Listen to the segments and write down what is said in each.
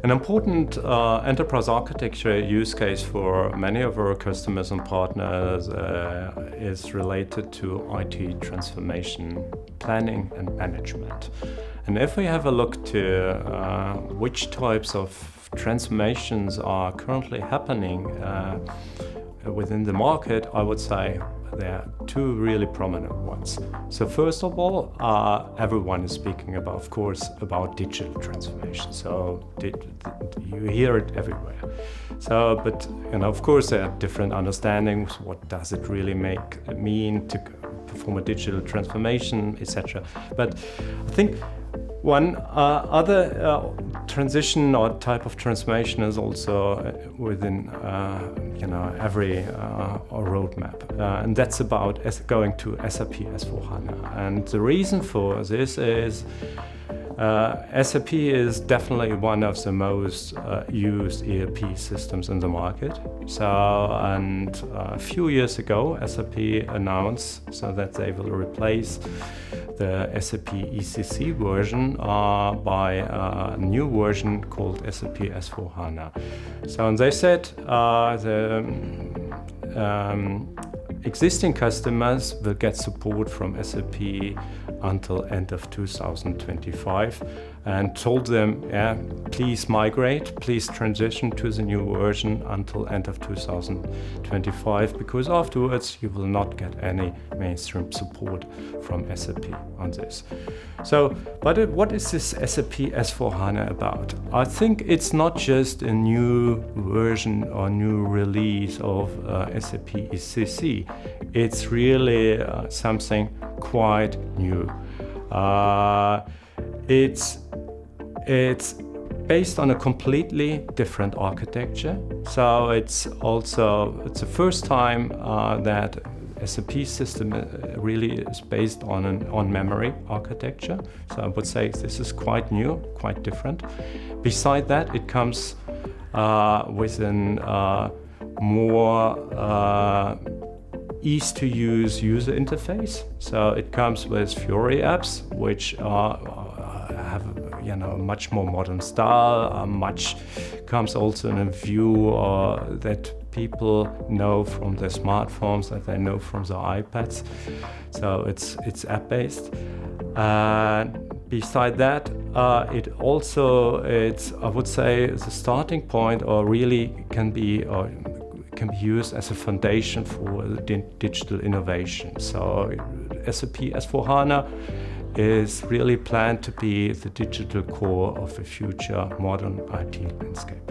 An important enterprise architecture use case for many of our customers and partners is related to IT transformation planning and management. And if we have a look to which types of transformations are currently happening within the market, I would say there are two really prominent ones. So first of all, everyone is speaking about, of course, about digital transformation. So you hear it everywhere. So, but of course, there are different understandings. What does it really mean to perform a digital transformation, etc. But I think one other transition or type of transformation is also within every roadmap, and that's about going to SAP S/4HANA. And the reason for this is SAP is definitely one of the most used ERP systems in the market. So, and a few years ago, SAP announced that they will replace the SAP ECC version by a new version called SAP S/4HANA. So, and they said the existing customers will get support from SAP until end of 2025, and told them, please migrate, please transition to the new version until end of 2025, because afterwards you will not get any mainstream support from SAP on this. So, but what is this SAP S/4HANA about? I think it's not just a new version or new release of SAP ECC. It's really something quite new. It's based on a completely different architecture. So it's the first time that SAP system really is based on memory architecture. So I would say this is quite new, quite different. Beside that, it comes with a more easy-to-use user interface. So it comes with Fiori apps, which have a much more modern style. Comes also in a view that people know from their smartphones, that they know from their iPads. So it's app-based. Beside that, it's I would say the starting point, or really can be used as a foundation for digital innovation. So SAP S/4HANA is really planned to be the digital core of the future modern IT landscape.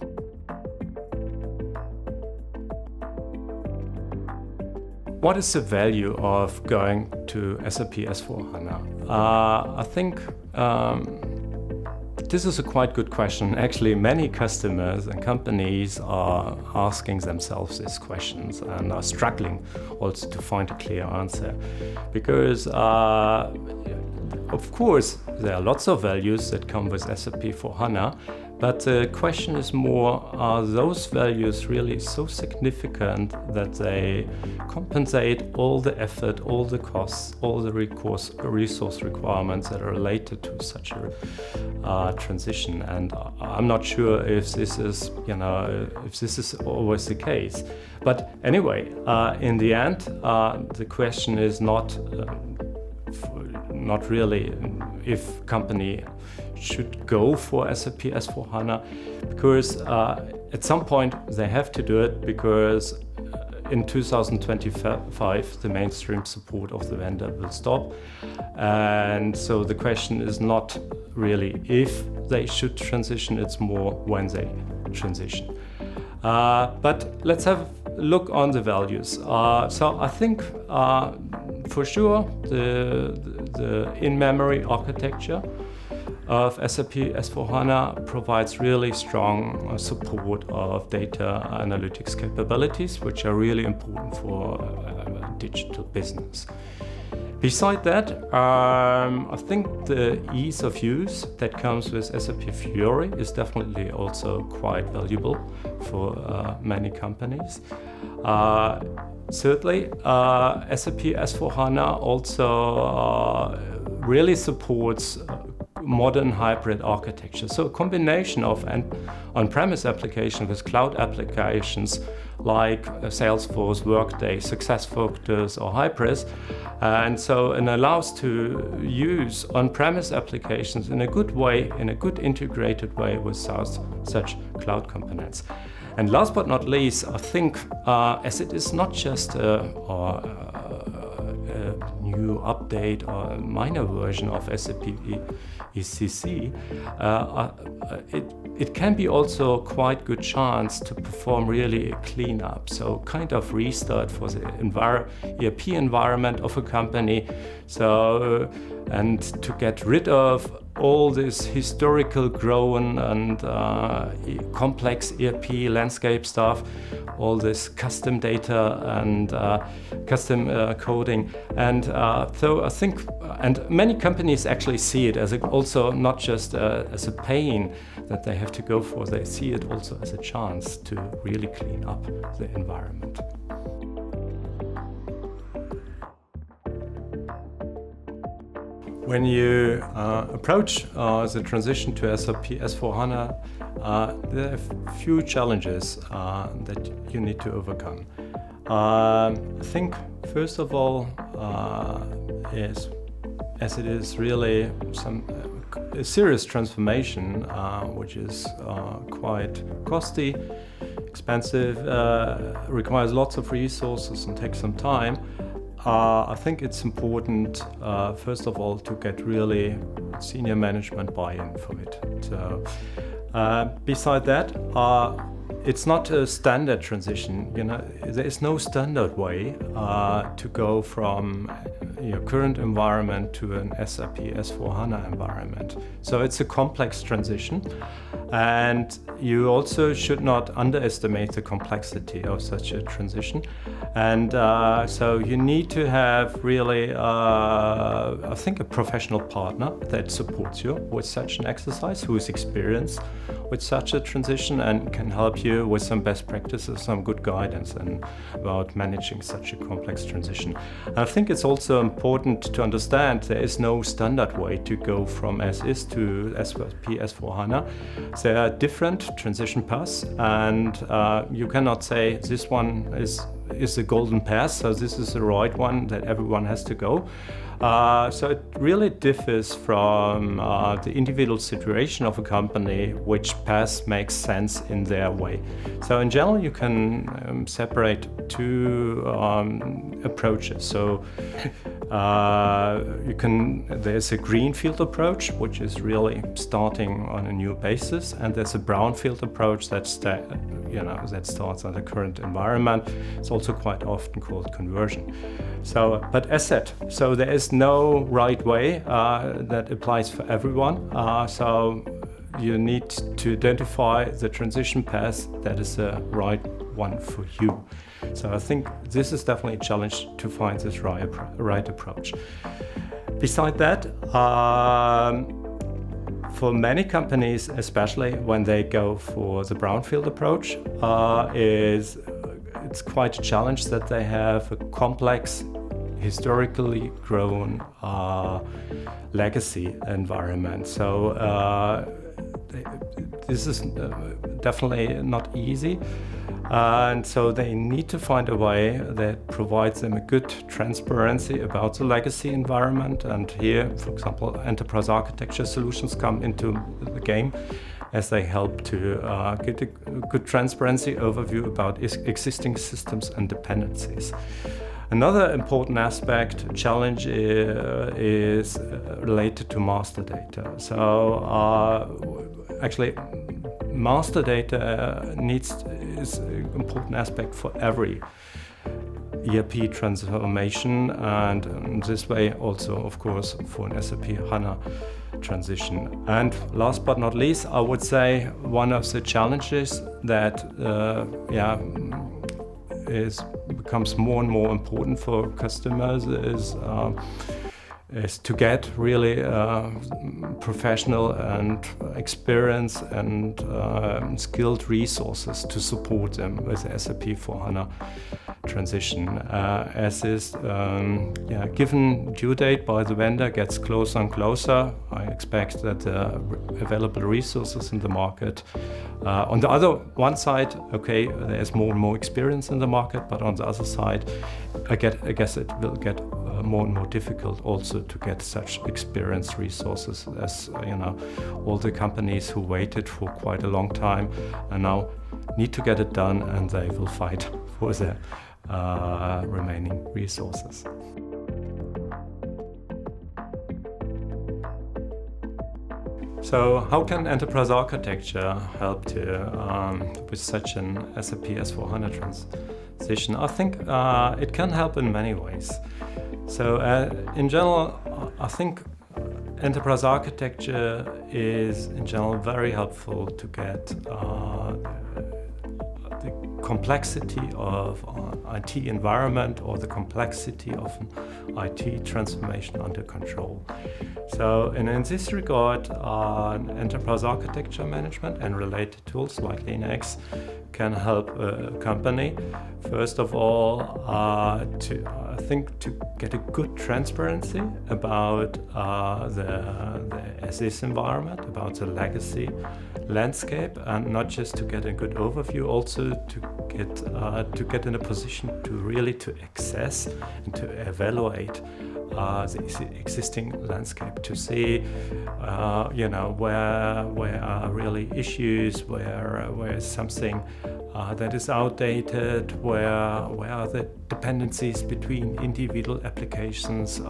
What is the value of going to SAP S/4HANA? I think this is a quite good question. Actually, many customers and companies are asking themselves these questions and are struggling also to find a clear answer. Because, of course, there are lots of values that come with SAP S/4HANA, but the question is more, are those values really so significant that they compensate all the effort, all the costs, all the resource requirements that are related to such a transition? And I'm not sure if this is always the case. But anyway, in the end, the question is not really if company should go for SAP S/4HANA, because at some point they have to do it, because in 2025 the mainstream support of the vendor will stop. And so the question is not really if they should transition, it's more when they transition. But let's have a look on the values. So I think for sure the in-memory architecture of SAP S/4HANA provides really strong support of data analytics capabilities, which are really important for digital business. Beside that, I think the ease of use that comes with SAP Fiori is definitely also quite valuable for many companies. Certainly, SAP S/4HANA also really supports modern hybrid architecture. So a combination of an on-premise application with cloud applications like Salesforce, Workday, SuccessFactors or Hybris, and allows to use on-premise applications in a good way, in a good integrated way with such cloud components. And last but not least, I think as it is not just a new update or a minor version of SAP ECC, it can be also quite good chance to perform really a cleanup, so kind of restart for the ERP environment of a company, and to get rid of all this historical grown and complex ERP landscape stuff, all this custom data and custom coding. And so I think, and many companies actually see it as also not just as a pain that they have to go for, they see it also as a chance to really clean up the environment. When you approach the transition to SAP S/4HANA, there are a few challenges that you need to overcome. I think, first of all, as it is really a serious transformation, which is quite costly, expensive, requires lots of resources and takes some time. I think it's important, first of all, to get really senior management buy-in for it. So, beside that, it's not a standard transition. There is no standard way to go from your current environment to an SAP S/4HANA environment. So it's a complex transition, and you also should not underestimate the complexity of such a transition. And so you need to have really, I think, a professional partner that supports you with such an exercise, who is experienced with such a transition and can help you with some best practices, some good guidance about managing such a complex transition. And I think it's also important to understand there is no standard way to go from as is to SAP S/4HANA. There are different transition paths, and you cannot say this one is the golden path, so this is the right one that everyone has to go. So it really differs from the individual situation of a company, which path makes sense in their way. So in general, you can separate two approaches. So there's a greenfield approach, which is really starting on a new basis, and there's a brownfield approach that starts on the current environment. It's also quite often called conversion. So, but as said, so there is no right way that applies for everyone. So you need to identify the transition path that is the right one for you. So I think this is definitely a challenge to find this right approach. Beside that, for many companies, especially when they go for the brownfield approach, it's quite a challenge that they have a complex, historically grown legacy environment. So this is definitely not easy. And so they need to find a way that provides them a good transparency about the legacy environment. And here, for example, enterprise architecture solutions come into the game, as they help to get a good transparency overview about existing systems and dependencies. Another important challenge is related to master data. So actually, master data is an important aspect for every ERP transformation, and in this way also, of course, for an SAP HANA transition. And last but not least, I would say one of the challenges that becomes more and more important for customers is to get really professional and experienced and skilled resources to support them with the SAP S/4HANA transition, as is given due date by the vendor gets closer and closer. I expect that the available resources in the market, on the other one side, okay, there's more and more experience in the market, but on the other side, I guess it will get more and more difficult also to get such experienced resources, as all the companies who waited for quite a long time and now need to get it done, and they will fight for their remaining resources. So how can enterprise architecture help with such an SAP S/4HANA transition? I think it can help in many ways. So in general, I think enterprise architecture is in general very helpful to get the complexity of IT environment or the complexity of an IT transformation under control. So in this regard, enterprise architecture management and related tools like LeanIX can help a company, first of all, to get a good transparency about the as-is environment, about the legacy landscape, and not just to get a good overview, also to get in a position to really access and to evaluate the existing landscape, to see where are really issues, where is something that is outdated, where are the dependencies between individual applications,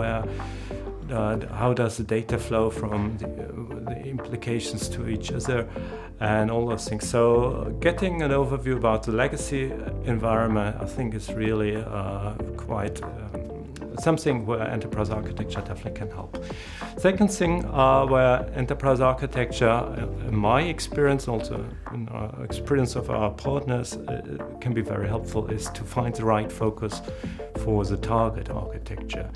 how does the data flow from the implications to each other, and all those things. So getting an overview about the legacy environment, I think, is really quite something where enterprise architecture definitely can help. Second thing where enterprise architecture, in my experience, also in our experience of our partners, can be very helpful, is to find the right focus for the target architecture.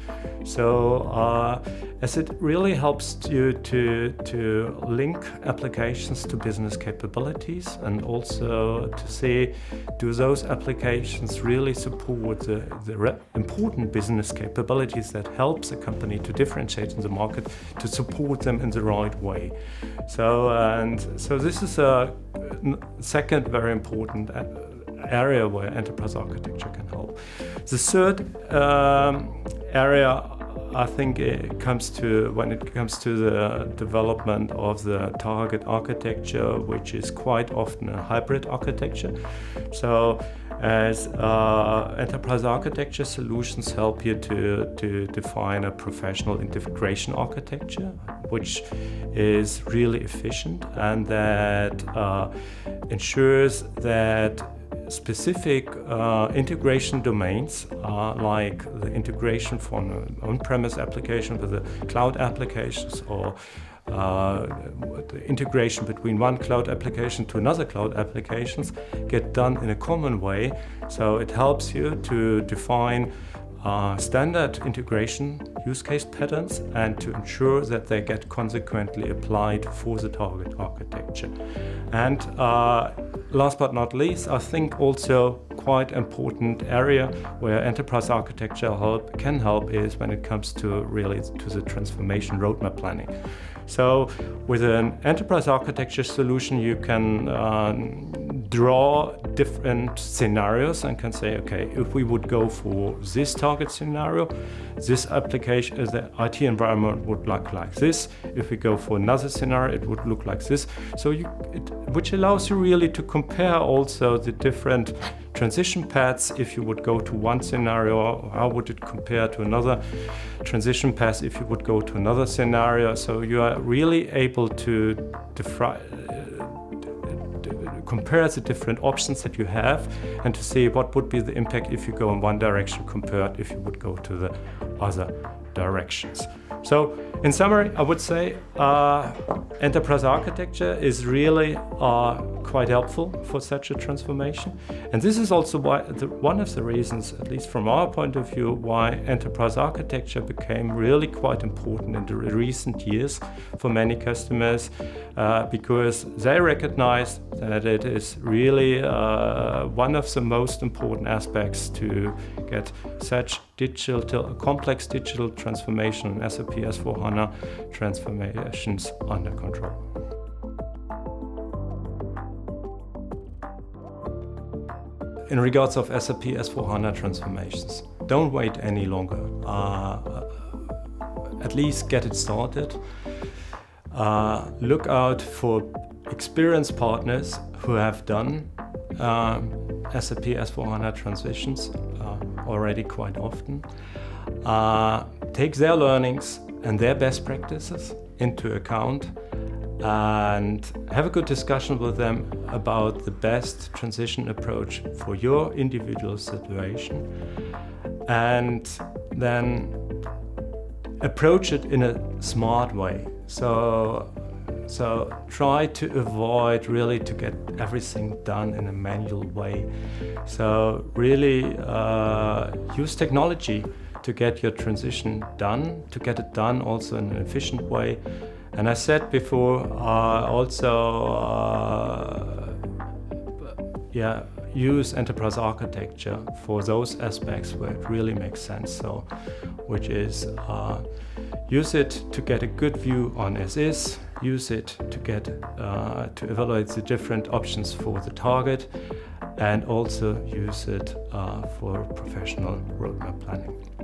So as it really helps you to link applications to business capabilities, and also to see, do those applications really support the important business capabilities that helps the company to differentiate in the market, to support them in the right way. So this is a second very important area where enterprise architecture can help. The third area, I think, when it comes to the development of the target architecture, which is quite often a hybrid architecture. So as enterprise architecture solutions help you to define a professional integration architecture, which is really efficient and that ensures that specific integration domains, like the integration from an on-premise application with the cloud applications, or the integration between one cloud application to another cloud applications, get done in a common way. So it helps you to define standard integration use case patterns and to ensure that they get consequently applied for the target architecture. And last but not least, I think also quite important area where enterprise architecture can help is when it comes to the transformation roadmap planning. So with an enterprise architecture solution, you can draw different scenarios and can say, okay, if we would go for this target scenario, this application, the IT environment would look like this. If we go for another scenario, it would look like this. So which allows you really to compare also the different transition paths. If you would go to one scenario, how would it compare to another transition path if you would go to another scenario? So you are really able to compare the different options that you have and to see what would be the impact if you go in one direction compared if you would go to the other directions. So in summary, I would say enterprise architecture is really quite helpful for such a transformation. And this is also one of the reasons, at least from our point of view, why enterprise architecture became really quite important in the recent years for many customers, because they recognize that it is really one of the most important aspects to get such complex digital transformation and SAP S/4HANA transformations under control. In regards of SAP S/4HANA transformations, don't wait any longer. At least get it started. Look out for experienced partners who have done SAP S/4HANA transitions already quite often. Take their learnings and their best practices into account and have a good discussion with them about the best transition approach for your individual situation, and then approach it in a smart way. So try to avoid really to get everything done in a manual way. So really use technology to get your transition done, to get it done also in an efficient way. And I said before, use enterprise architecture for those aspects where it really makes sense. So, which is use it to get a good view on as-is, use it to get to evaluate the different options for the target, and also use it for professional roadmap planning.